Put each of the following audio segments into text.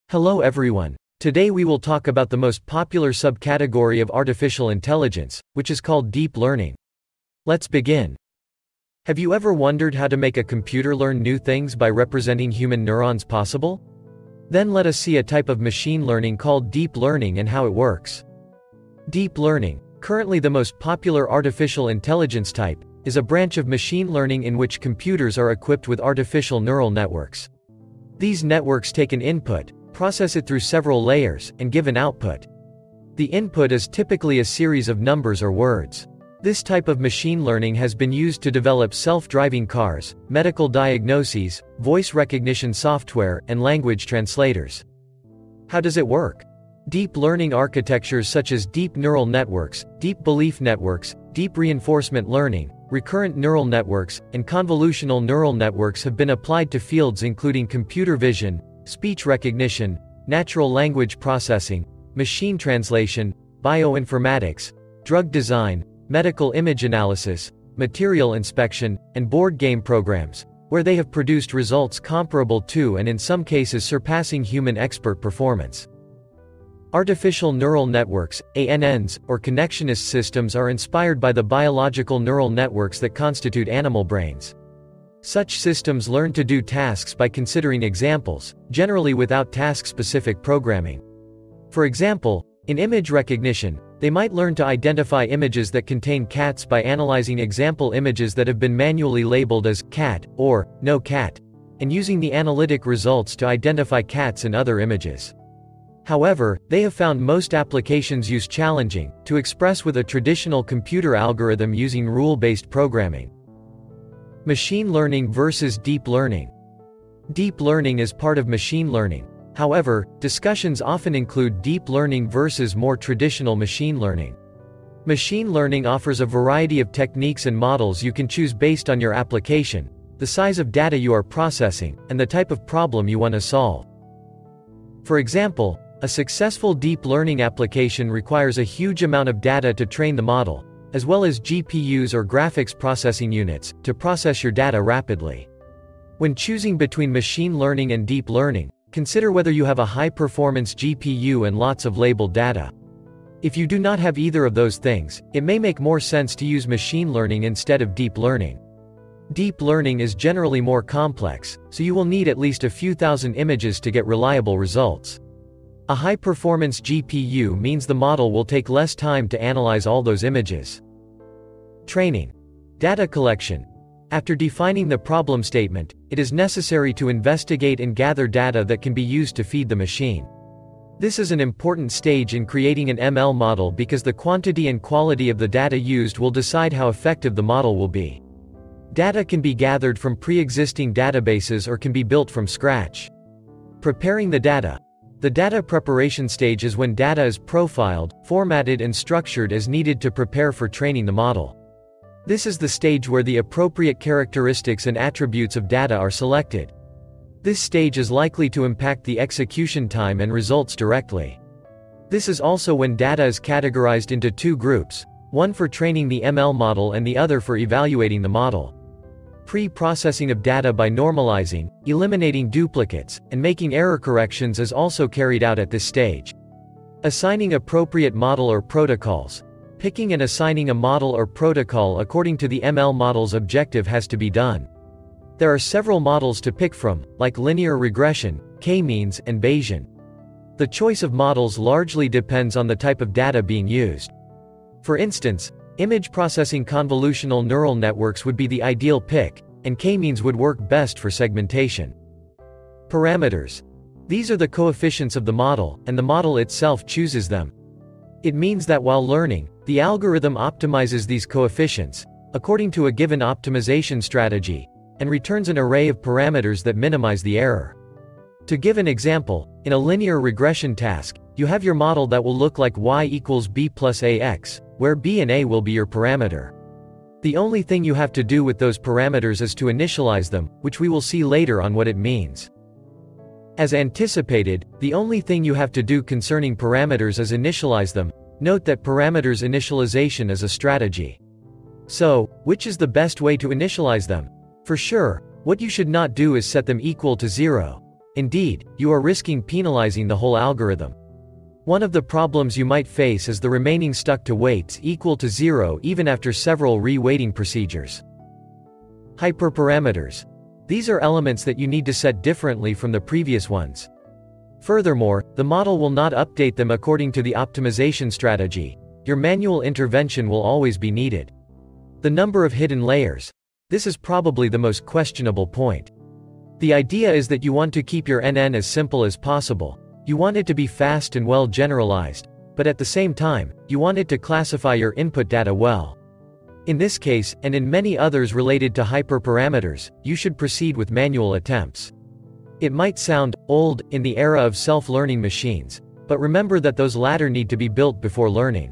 Hello everyone. Today we will talk about the most popular subcategory of artificial intelligence, which is called deep learning. Let's begin. Have you ever wondered how to make a computer learn new things by representing human neurons possible? Then let us see a type of machine learning called deep learning and how it works. Deep learning, currently the most popular artificial intelligence type, is a branch of machine learning in which computers are equipped with artificial neural networks. These networks take an input, process it through several layers, and give an output. The input is typically a series of numbers or words. This type of machine learning has been used to develop self-driving cars, medical diagnoses, voice recognition software, and language translators. How does it work? Deep learning architectures such as deep neural networks, deep belief networks, deep reinforcement learning, recurrent neural networks, and convolutional neural networks have been applied to fields including computer vision, speech recognition, natural language processing, machine translation, bioinformatics, drug design, medical image analysis, material inspection, and board game programs, where they have produced results comparable to and in some cases surpassing human expert performance. Artificial neural networks, ANNs, or connectionist systems are inspired by the biological neural networks that constitute animal brains. Such systems learn to do tasks by considering examples, generally without task-specific programming. For example, in image recognition, they might learn to identify images that contain cats by analyzing example images that have been manually labeled as cat or no cat, and using the analytic results to identify cats in other images. However, they have found most applications use challenging to express with a traditional computer algorithm using rule-based programming. Machine learning versus deep learning. Deep learning is part of machine learning. However, discussions often include deep learning versus more traditional machine learning. Machine learning offers a variety of techniques and models you can choose based on your application, the size of data you are processing, and the type of problem you want to solve. For example, a successful deep learning application requires a huge amount of data to train the model, as well as GPUs or graphics processing units, to process your data rapidly. When choosing between machine learning and deep learning, consider whether you have a high-performance GPU and lots of labeled data. If you do not have either of those things, it may make more sense to use machine learning instead of deep learning. Deep learning is generally more complex, so you will need at least a few thousand images to get reliable results. A high-performance GPU means the model will take less time to analyze all those images. Training. Data collection. After defining the problem statement, it is necessary to investigate and gather data that can be used to feed the machine. This is an important stage in creating an ML model because the quantity and quality of the data used will decide how effective the model will be. Data can be gathered from pre-existing databases or can be built from scratch. Preparing the data. The data preparation stage is when data is profiled, formatted and structured as needed to prepare for training the model. This is the stage where the appropriate characteristics and attributes of data are selected. This stage is likely to impact the execution time and results directly. This is also when data is categorized into two groups, one for training the ML model and the other for evaluating the model. Pre-processing of data by normalizing, eliminating duplicates, and making error corrections is also carried out at this stage. Assigning appropriate model or protocols. Picking and assigning a model or protocol according to the ML model's objective has to be done. There are several models to pick from, like linear regression, k-means, and Bayesian. The choice of models largely depends on the type of data being used. For instance, image processing convolutional neural networks would be the ideal pick, and k-means would work best for segmentation. Parameters. These are the coefficients of the model, and the model itself chooses them. It means that while learning, the algorithm optimizes these coefficients, according to a given optimization strategy, and returns an array of parameters that minimize the error. To give an example, in a linear regression task, you have your model that will look like y equals b plus ax, where b and a will be your parameter. The only thing you have to do with those parameters is to initialize them, which we will see later on what it means. As anticipated, the only thing you have to do concerning parameters is initialize them. Note that parameters initialization is a strategy. So, which is the best way to initialize them? For sure, what you should not do is set them equal to 0. Indeed, you are risking penalizing the whole algorithm. One of the problems you might face is the remaining stuck to weights equal to 0 even after several re-weighting procedures. Hyperparameters. These are elements that you need to set differently from the previous ones. Furthermore, the model will not update them according to the optimization strategy. Your manual intervention will always be needed. The number of hidden layers. This is probably the most questionable point. The idea is that you want to keep your NN as simple as possible. You want it to be fast and well generalized, but at the same time, you want it to classify your input data well. In this case, and in many others related to hyperparameters, you should proceed with manual attempts. It might sound old in the era of self-learning machines, but remember that those latter need to be built before learning.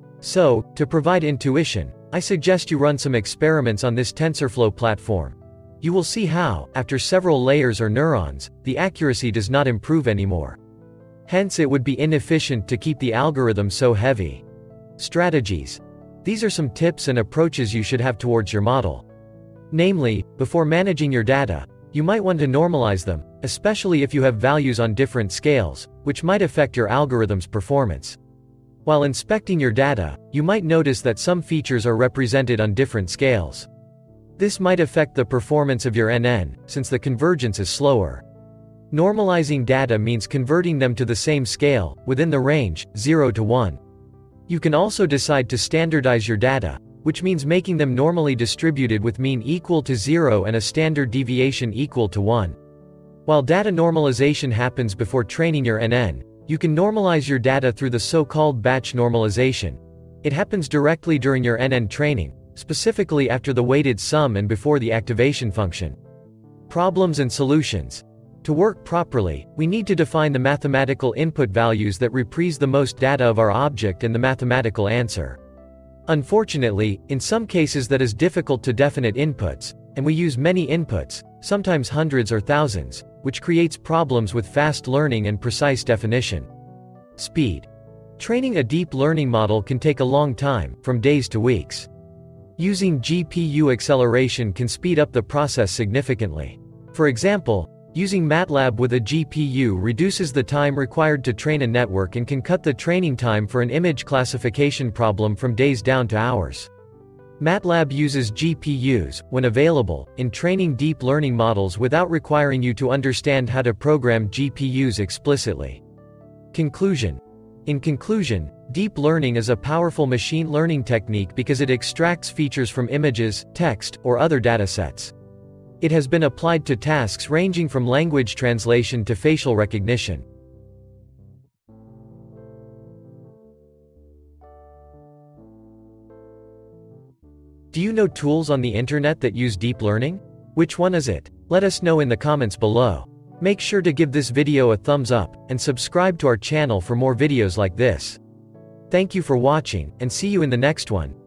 So, to provide intuition, I suggest you run some experiments on this TensorFlow platform. You will see how, after several layers or neurons, the accuracy does not improve anymore. Hence it would be inefficient to keep the algorithm so heavy. Strategies. These are some tips and approaches you should have towards your model. Namely, before managing your data, you might want to normalize them, especially if you have values on different scales, which might affect your algorithm's performance. While inspecting your data, you might notice that some features are represented on different scales. This might affect the performance of your NN, since the convergence is slower. Normalizing data means converting them to the same scale, within the range, 0 to 1. You can also decide to standardize your data, which means making them normally distributed with mean equal to 0 and a standard deviation equal to 1. While data normalization happens before training your NN, you can normalize your data through the so-called batch normalization. It happens directly during your NN training, specifically after the weighted sum and before the activation function. Problems and solutions. To work properly, we need to define the mathematical input values that reprise the most data of our object and the mathematical answer. Unfortunately, in some cases that is difficult to definite inputs, and we use many inputs, sometimes hundreds or thousands, which creates problems with fast learning and precise definition. Speed. Training a deep learning model can take a long time, from days to weeks. Using GPU acceleration can speed up the process significantly. For example, using MATLAB with a GPU reduces the time required to train a network and can cut the training time for an image classification problem from days down to hours. MATLAB uses GPUs, when available, in training deep learning models without requiring you to understand how to program GPUs explicitly. Conclusion. In conclusion, deep learning is a powerful machine learning technique because it extracts features from images, text, or other datasets. It has been applied to tasks ranging from language translation to facial recognition. Do you know tools on the internet that use deep learning? Which one is it? Let us know in the comments below. Make sure to give this video a thumbs up, and subscribe to our channel for more videos like this. Thank you for watching, and see you in the next one.